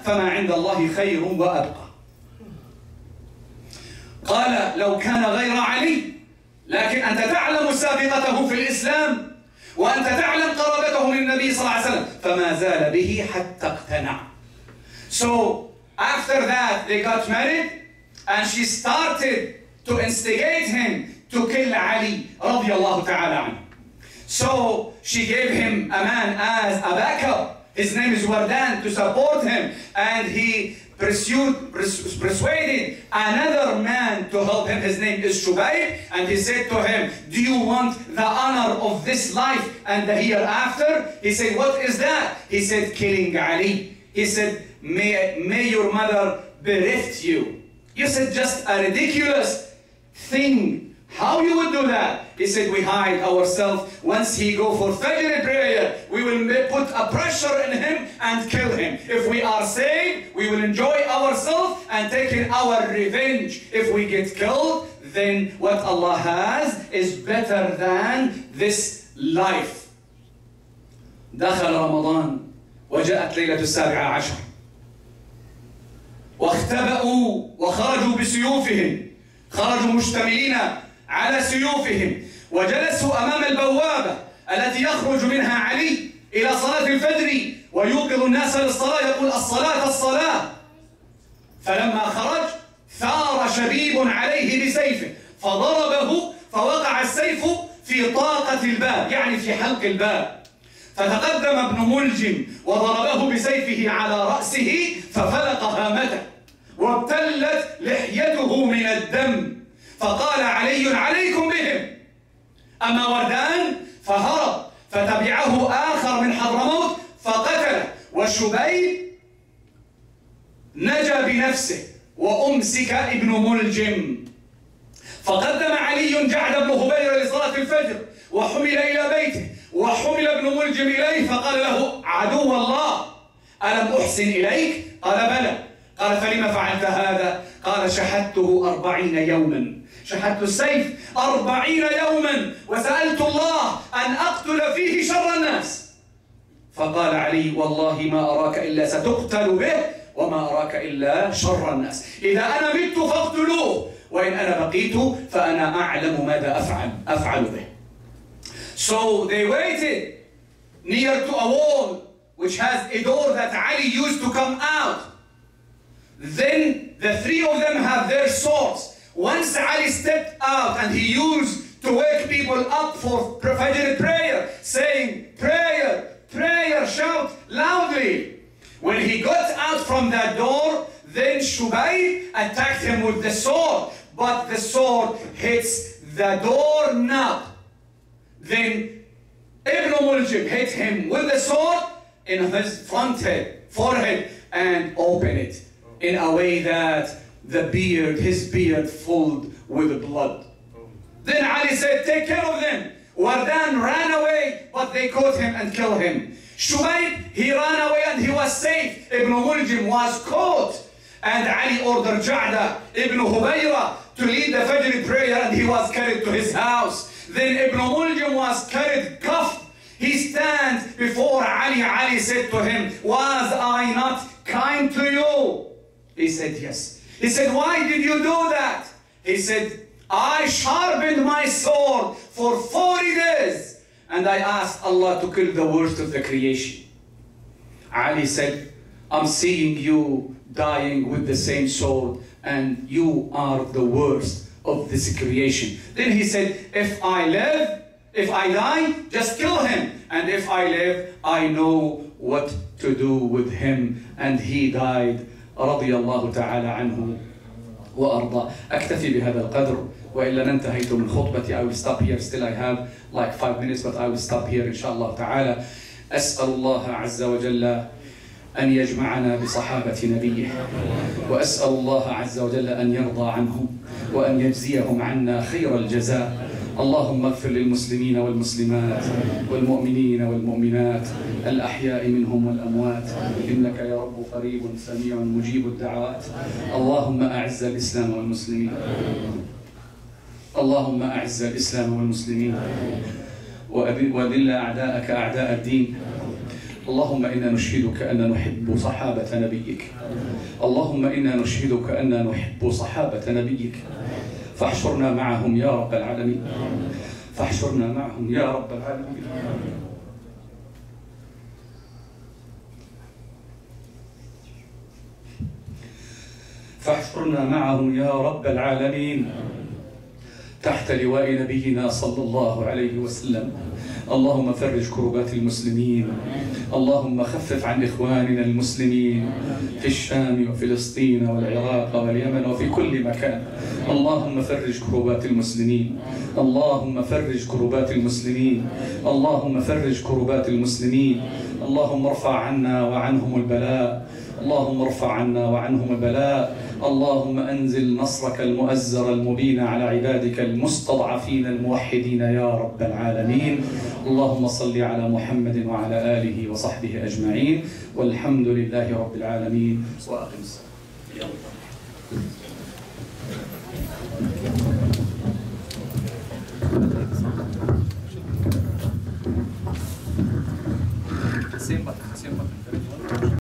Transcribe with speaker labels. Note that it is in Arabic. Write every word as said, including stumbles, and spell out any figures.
Speaker 1: فما عند الله خير وأبقى. قال لو كان غير علي، لكن أنت تعلم سابقته في الإسلام وأنت تعلم قرابته من النبي صلى الله عليه وسلم، فما زال به حتى اقتنع. So after that they got married and she started to instigate him to kill Ali رضي الله تعالى عنه. So she gave him a man as a backup. His name is Wardan, to support him, and he pursued, persuaded another man to help him. His name is Shubayb, and he said to him, do you want the honor of this life and the hereafter? He said, what is that? He said, killing Ali. He said, may, may your mother bereft you. You said, just a ridiculous thing. How you would do that? He said, we hide ourselves. Once he go for Fajr prayer, we will put a pressure in him and kill him. If we are saved, we will enjoy ourselves and take our revenge. If we get killed, then what Allah has is better than this life. دخل رمضان وجاءت ليلة السابعة عشر واختبأوا وخرجوا بسيوفهم، خرجوا مشتملين على سيوفهم وجلسوا أمام البوابة التي يخرج منها علي إلى صلاة الفجر ويوقظ الناس للصلاة، يقول الصلاة الصلاة. فلما خرج ثار شبيب عليه بسيفه فضربه فوقع السيف في طاقة الباب، يعني في حلق الباب. فتقدم ابن ملجم وضربه بسيفه على رأسه ففلق هامته وابتلت لحيته من الدم. فقال علي عليكم بهم. أما وردان فهرب فتبعه آخر من حضرموت فقتله، وشبيب نجا بنفسه وأمسك ابن ملجم. فقدم علي جعد بن هبيرة لصلاة الفجر وحمل إلى بيته وحمل ابن ملجم إليه، فقال له عدو الله ألم أحسن إليك؟ قال بلى. قال فلما فعلت هذا؟ قال شحذته أربعين يوما، شحذت السيف أربعين يوما وسألت الله أن أقتل فيه شر الناس. فقال علي والله ما أراك إلا ستقتل به وما أراك إلا شر الناس، إذا أنا مت فاقتلوه وإن أنا بقيت فأنا أعلم ماذا أفعل أفعل به. So they waited near to a wall which has a door that Ali used to come out. Then the three of them have their swords. Once Ali stepped out and he used to wake people up for Fajr prayer, saying, prayer, prayer, shout loudly. When he got out from that door, then Shubayb attacked him with the sword, but the sword hits the door knob. Then Ibn Muljim hit him with the sword in his front head, forehead, and opened it in a way that the beard, his beard filled with blood. Then Ali said, take care of them. Wardan ran away, but they caught him and killed him. Shubayb, he ran away and he was safe. Ibn Muljim was caught. And Ali ordered Ja'da Ibn Hubayra to lead the Fajr prayer, and he was carried to his house. Then Ibn Muljim was carried cuffed. He stands before Ali. Ali said to him, was I not kind to you? He said, yes. He said, why did you do that? He said, I sharpened my sword for forty days and I asked Allah to kill the worst of the creation. Ali said, I'm seeing you dying with the same sword and you are the worst of this creation. Then he said, if I live, if I die, just kill him. And if I live, I know what to do with him. And he died. رضي الله تعالى عنه وأرضاه. أكتفي بهذا القدر وإلا ننتهيت من خطبتي. I will stop here. Still I have like five minutes, but I will stop here إن شاء الله تعالى. أسأل الله عز وجل أن يجمعنا بصحابة نبيه، وأسأل الله عز وجل أن يرضى عنهم وأن يجزيهم عنا خير الجزاء. اللهم اغفر للمسلمين والمسلمات والمؤمنين والمؤمنات الأحياء منهم والأموات، إنك يا رب قريب سميع مجيب الدعوات. اللهم أعز الإسلام والمسلمين، اللهم أعز الإسلام والمسلمين وأذل أعداءك أعداء الدين، اللهم إنا نشهدك أن نحب صحابة نبيك. اللهم إنا نشهدك أن نحب صحابة نبيك، فاحشرنا معهم يا رب العالمين، فاحشرنا معهم يا رب العالمين. فاحشرنا معهم يا رب العالمين تحت لواء نبينا صلى الله عليه وسلم. اللهم فرج كربات المسلمين، اللهم خفف عن إخواننا المسلمين في الشام وفلسطين والعراق واليمن وفي كل مكان. اللهم فرج كربات المسلمين، اللهم فرج كربات المسلمين، اللهم فرج كربات المسلمين. اللهم ارفع عنا وعنهم البلاء، اللهم ارفع عنا وعنهم البلاء. اللهم أنزل نصرك المؤزر المبين على عبادك المستضعفين الموحدين يا رب العالمين. اللهم صل على محمد وعلى آله وصحبه أجمعين، والحمد لله رب العالمين. وأقم الصلاة.